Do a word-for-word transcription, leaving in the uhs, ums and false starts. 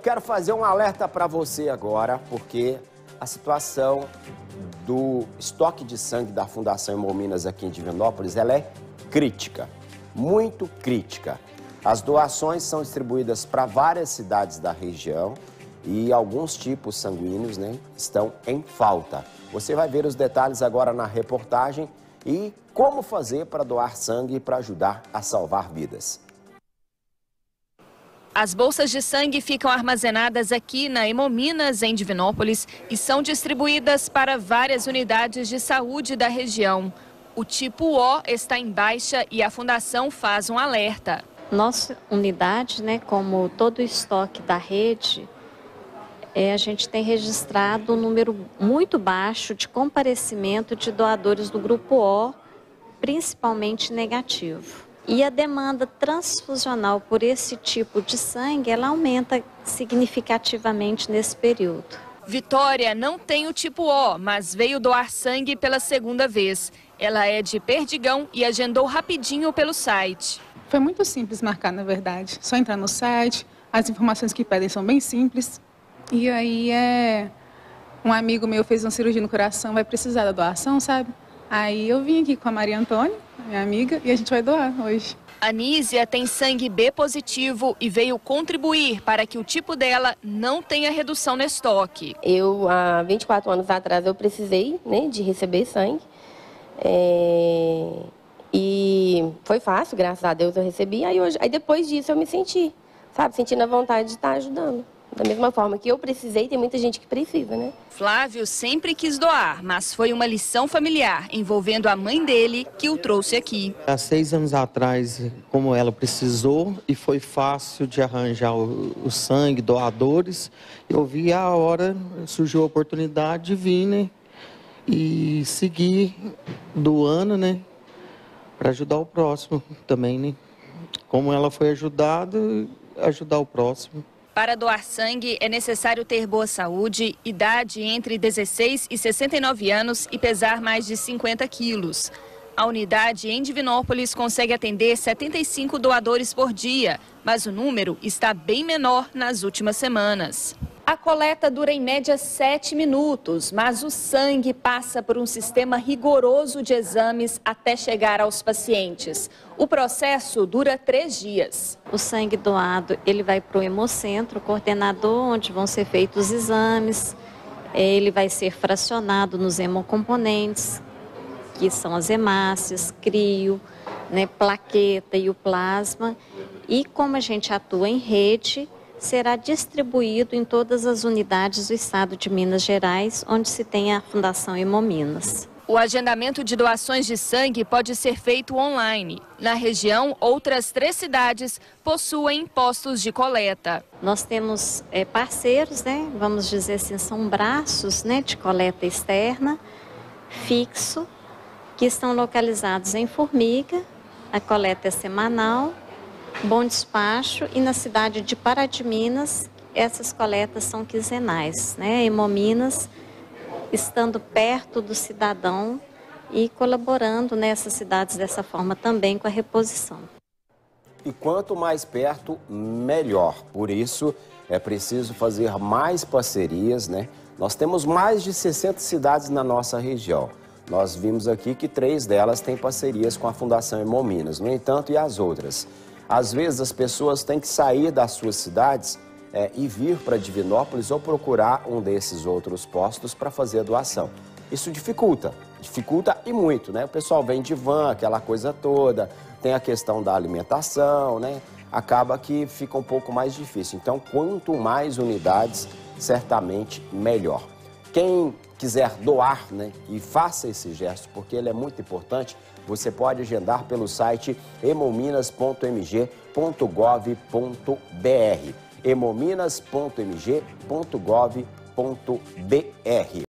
Quero fazer um alerta para você agora, porque a situação do estoque de sangue da Fundação Hemominas aqui em Divinópolis, ela é crítica, muito crítica. As doações são distribuídas para várias cidades da região e alguns tipos sanguíneos, né, estão em falta. Você vai ver os detalhes agora na reportagem e como fazer para doar sangue para ajudar a salvar vidas. As bolsas de sangue ficam armazenadas aqui na Hemominas, em Divinópolis, e são distribuídas para várias unidades de saúde da região. O tipo O está em baixa e a Fundação faz um alerta. Nossa unidade, né, como todo o estoque da rede, é, a gente tem registrado um número muito baixo de comparecimento de doadores do grupo O, principalmente negativo. E a demanda transfusional por esse tipo de sangue, ela aumenta significativamente nesse período. Vitória não tem o tipo O, mas veio doar sangue pela segunda vez. Ela é de Perdigão e agendou rapidinho pelo site. Foi muito simples marcar, na verdade. Só entrar no site, as informações que pedem são bem simples. E aí é... um amigo meu fez uma cirurgia no coração, vai precisar da doação, sabe? Aí eu vim aqui com a Maria Antônia, minha amiga, e a gente vai doar hoje. A Nísia tem sangue B positivo e veio contribuir para que o tipo dela não tenha redução no estoque. Eu, há vinte e quatro anos atrás, eu precisei, né, de receber sangue. É... E foi fácil, graças a Deus eu recebi. Aí, hoje, aí depois disso eu me senti, sabe, sentindo a vontade de estar ajudando. Da mesma forma que eu precisei, tem muita gente que precisa, né? Flávio sempre quis doar, mas foi uma lição familiar envolvendo a mãe dele que o trouxe aqui. Há seis anos atrás, como ela precisou, e foi fácil de arranjar o, o sangue, doadores, eu vi a hora, surgiu a oportunidade de vir, né? E seguir doando, né? Para ajudar o próximo também, né? Como ela foi ajudada, ajudar o próximo. Para doar sangue é necessário ter boa saúde, idade entre dezesseis e sessenta e nove anos e pesar mais de cinquenta quilos. A unidade em Divinópolis consegue atender setenta e cinco doadores por dia, mas o número está bem menor nas últimas semanas. A coleta dura em média sete minutos, mas o sangue passa por um sistema rigoroso de exames até chegar aos pacientes. O processo dura três dias. O sangue doado, ele vai para o hemocentro, o coordenador, onde vão ser feitos os exames. Ele vai ser fracionado nos hemocomponentes, que são as hemácias, crio, né, plaqueta e o plasma. E como a gente atua em rede, será distribuído em todas as unidades do estado de Minas Gerais, onde se tem a Fundação Hemominas. O agendamento de doações de sangue pode ser feito online. Na região, outras três cidades possuem postos de coleta. Nós temos é, parceiros, né? Vamos dizer assim, são braços, né, de coleta externa, fixo, que estão localizados em Formiga. A coleta é semanal, Bom Despacho, e na cidade de Pará de Minas, essas coletas são quinzenais, né? Hemominas, estando perto do cidadão e colaborando nessas cidades dessa forma também com a reposição. E quanto mais perto, melhor. Por isso, é preciso fazer mais parcerias, né? Nós temos mais de sessenta cidades na nossa região. Nós vimos aqui que três delas têm parcerias com a Fundação Hemominas. No entanto, e as outras? Às vezes as pessoas têm que sair das suas cidades é, e vir para Divinópolis ou procurar um desses outros postos para fazer a doação. Isso dificulta, dificulta e muito, né? O pessoal vem de van, aquela coisa toda, tem a questão da alimentação, né? Acaba que fica um pouco mais difícil. Então, quanto mais unidades, certamente melhor. Quem quiser doar, né, e faça esse gesto, porque ele é muito importante, você pode agendar pelo site hemominas ponto m g ponto gov ponto b r. hemominas ponto m g ponto gov ponto b r.